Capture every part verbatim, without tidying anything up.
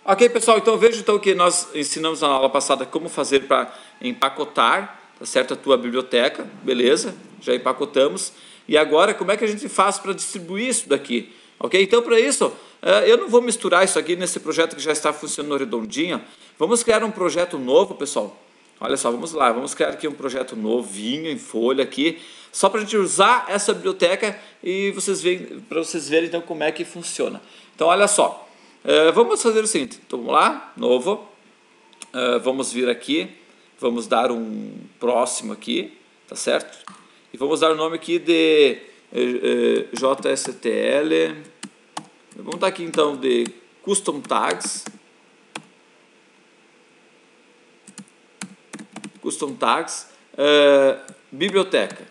Ok, pessoal, então veja então que nós ensinamos na aula passada como fazer para empacotar, tá certo, a tua biblioteca, beleza? Já empacotamos. E agora, como é que a gente faz para distribuir isso daqui? Ok? Então, para isso, eu não vou misturar isso aqui nesse projeto que já está funcionando redondinho. Vamos criar um projeto novo, pessoal. Olha só, vamos lá, vamos criar aqui um projeto novinho em folha aqui, só para a gente usar essa biblioteca e vocês verem, para vocês verem então como é que funciona. Então, olha só. Uh, vamos fazer o seguinte, então, vamos lá, novo, uh, vamos vir aqui, vamos dar um próximo aqui, tá certo? E vamos dar o nome aqui de uh, uh, J S T L, vamos dar aqui então de Custom Tags, Custom Tags, uh, biblioteca,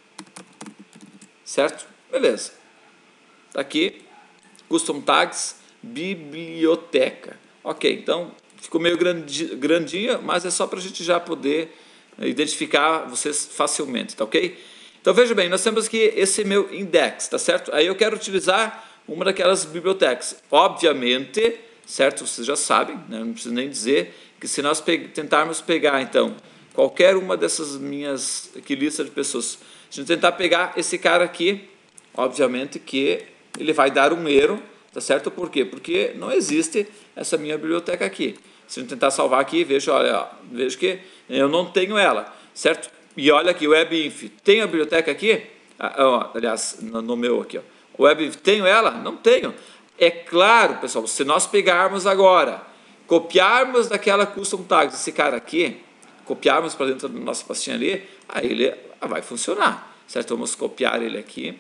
certo? Beleza, tá aqui, Custom Tags, biblioteca. Ok, então ficou meio grandi, grandinha, mas é só para a gente já poder identificar vocês facilmente, tá ok? Então veja bem, nós temos aqui esse meu index, tá certo? Aí eu quero utilizar uma daquelas bibliotecas. Obviamente, certo? Vocês já sabem, né? Não preciso nem dizer que se nós pe tentarmos pegar então qualquer uma dessas minhas aqui lista de pessoas, se a gente tentar pegar esse cara aqui, obviamente que ele vai dar um erro. Tá certo? Por quê? Porque não existe essa minha biblioteca aqui. Se eu tentar salvar aqui, veja, olha, veja que eu não tenho ela, certo? E olha aqui, o WebInf, tem a biblioteca aqui? Ah, ó, aliás, no, no meu aqui, ó. O WebInf, tenho ela? Não tenho. É claro, pessoal, se nós pegarmos agora, copiarmos daquela Custom Tags, esse cara aqui, copiarmos para dentro da nossa pastinha ali, aí ele vai funcionar, certo? Vamos copiar ele aqui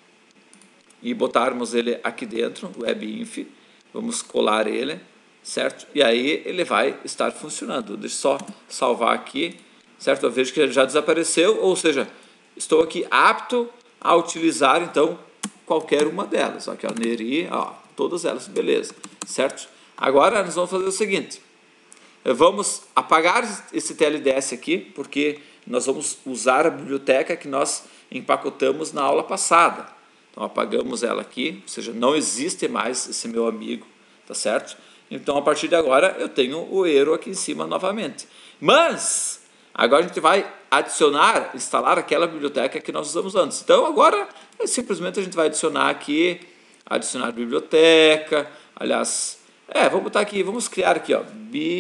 e botarmos ele aqui dentro, o WebInf, vamos colar ele, certo? E aí ele vai estar funcionando. Deixa eu só salvar aqui, certo? Eu vejo que ele já desapareceu, ou seja, estou aqui apto a utilizar, então, qualquer uma delas. Aqui, ó, Neri, ó, todas elas, beleza, certo? Agora nós vamos fazer o seguinte, vamos apagar esse T L D S aqui, porque nós vamos usar a biblioteca que nós empacotamos na aula passada. Então apagamos ela aqui, ou seja, não existe mais esse meu amigo, tá certo? Então a partir de agora eu tenho o erro aqui em cima novamente. Mas agora a gente vai adicionar, instalar aquela biblioteca que nós usamos antes. Então agora simplesmente a gente vai adicionar aqui, adicionar biblioteca, aliás, é, vamos botar aqui, vamos criar aqui, ó,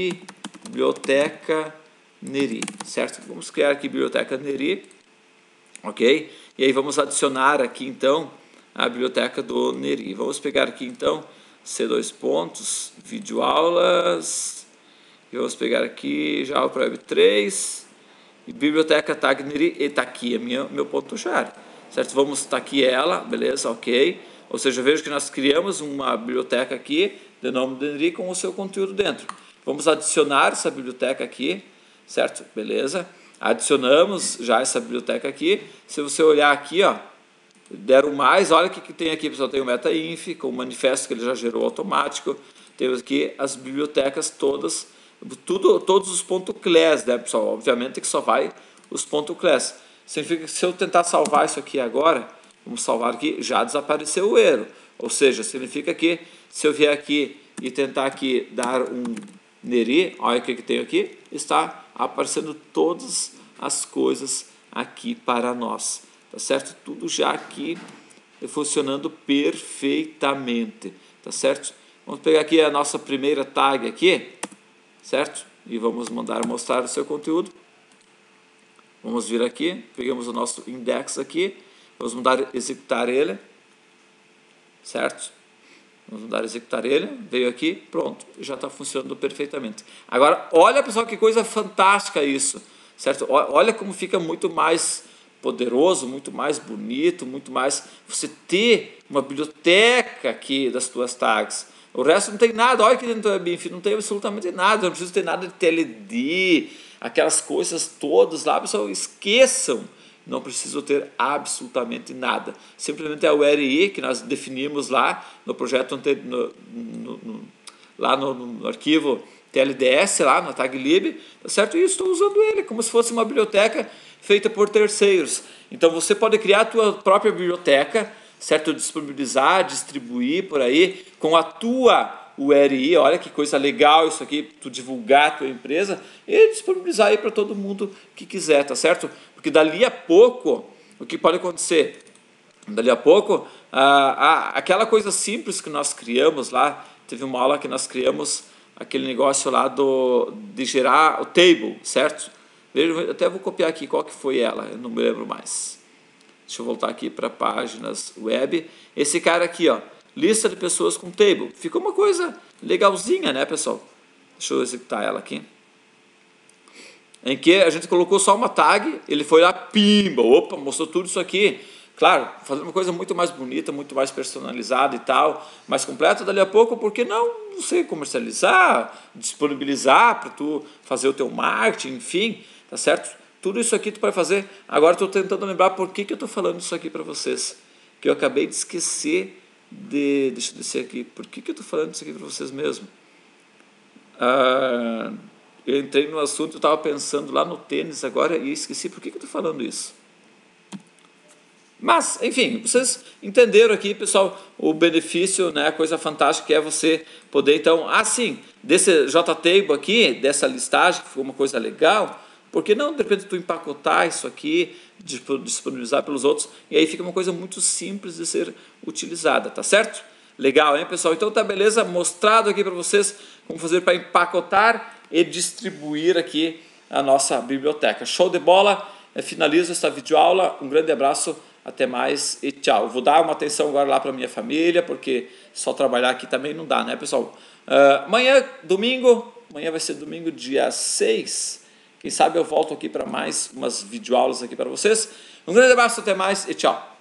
biblioteca Neri, certo? Vamos criar aqui biblioteca Neri, ok? E aí vamos adicionar aqui então a biblioteca do Neri. Vamos pegar aqui então C dois pontos, videoaulas, e vamos pegar aqui Java para Web três, e biblioteca tag Neri, e está aqui a minha, meu ponto-chave, certo? Vamos estar tá aqui ela, beleza, ok. Ou seja, vejo que nós criamos uma biblioteca aqui, de nome de Neri, com o seu conteúdo dentro. Vamos adicionar essa biblioteca aqui, certo? Beleza. Adicionamos já essa biblioteca aqui. Se você olhar aqui, ó, deram mais, olha o que, que tem aqui, pessoal, tem o MetaInf, com o manifesto que ele já gerou automático, temos aqui as bibliotecas todas, tudo, todos os pontos class, né, pessoal, obviamente que só vai os pontos class, significa que se eu tentar salvar isso aqui agora, vamos salvar aqui, já desapareceu o erro, ou seja, significa que se eu vier aqui e tentar aqui dar um Neri, olha o que, que tem aqui, está aparecendo todas as coisas aqui para nós. Tá certo? Tudo já aqui funcionando perfeitamente, tá certo? Vamos pegar aqui a nossa primeira tag aqui, certo? E vamos mandar mostrar o seu conteúdo. Vamos vir aqui, pegamos o nosso index aqui, vamos mandar executar ele, certo? Vamos mandar executar ele, veio aqui, pronto, já está funcionando perfeitamente. Agora, olha pessoal que coisa fantástica isso, certo? Olha como fica muito mais poderoso, muito mais bonito, muito mais você ter uma biblioteca aqui das tuas tags. O resto não tem nada, olha aqui dentro do WebInf, não tem absolutamente nada, não precisa ter nada de T L D, aquelas coisas todas lá, pessoal, esqueçam, não preciso ter absolutamente nada. Simplesmente é o U R I que nós definimos lá no projeto anterior, no, no, lá no, no arquivo T L D S, lá na tag lib, tá certo? E eu estou usando ele como se fosse uma biblioteca feita por terceiros. Então você pode criar a tua própria biblioteca, certo? Disponibilizar, distribuir por aí com a tua o R I, olha que coisa legal isso aqui, tu divulgar a tua empresa e disponibilizar aí para todo mundo que quiser, tá certo? Porque dali a pouco, o que pode acontecer? Dali a pouco, ah, ah, aquela coisa simples que nós criamos lá, teve uma aula que nós criamos aquele negócio lá do, de gerar o table, certo? Eu até vou copiar aqui qual que foi ela, eu não me lembro mais. Deixa eu voltar aqui para páginas web. Esse cara aqui, ó, lista de pessoas com table. Ficou uma coisa legalzinha, né, pessoal? Deixa eu executar ela aqui. Em que a gente colocou só uma tag, ele foi lá, pimba, opa, mostrou tudo isso aqui. Claro, fazendo uma coisa muito mais bonita, muito mais personalizada e tal, mais completa. Dali a pouco, por que não você comercializar, disponibilizar para tu fazer o teu marketing, enfim, tá certo? Tudo isso aqui tu vai fazer. Agora estou tentando lembrar por que, que eu estou falando isso aqui para vocês. Que eu acabei de esquecer de... Deixa eu descer aqui. Por que, que eu estou falando isso aqui para vocês mesmo? Ah, eu entrei no assunto, eu estava pensando lá no tênis agora e esqueci por que, que eu estou falando isso. Mas, enfim, vocês entenderam aqui, pessoal, o benefício, né, a coisa fantástica que é você poder, então, assim, desse J-Table aqui, dessa listagem, que ficou uma coisa legal, por que não, de repente, tu empacotar isso aqui, disponibilizar pelos outros, e aí fica uma coisa muito simples de ser utilizada, tá certo? Legal, hein, pessoal? Então tá beleza, mostrado aqui para vocês como fazer para empacotar e distribuir aqui a nossa biblioteca. Show de bola, eu finalizo esta videoaula, um grande abraço, até mais e tchau. Vou dar uma atenção agora lá para minha família, porque só trabalhar aqui também não dá, né, pessoal? Uh, amanhã, domingo, amanhã vai ser domingo, dia seis. Quem sabe eu volto aqui para mais umas videoaulas aqui para vocês. Um grande abraço, até mais e tchau.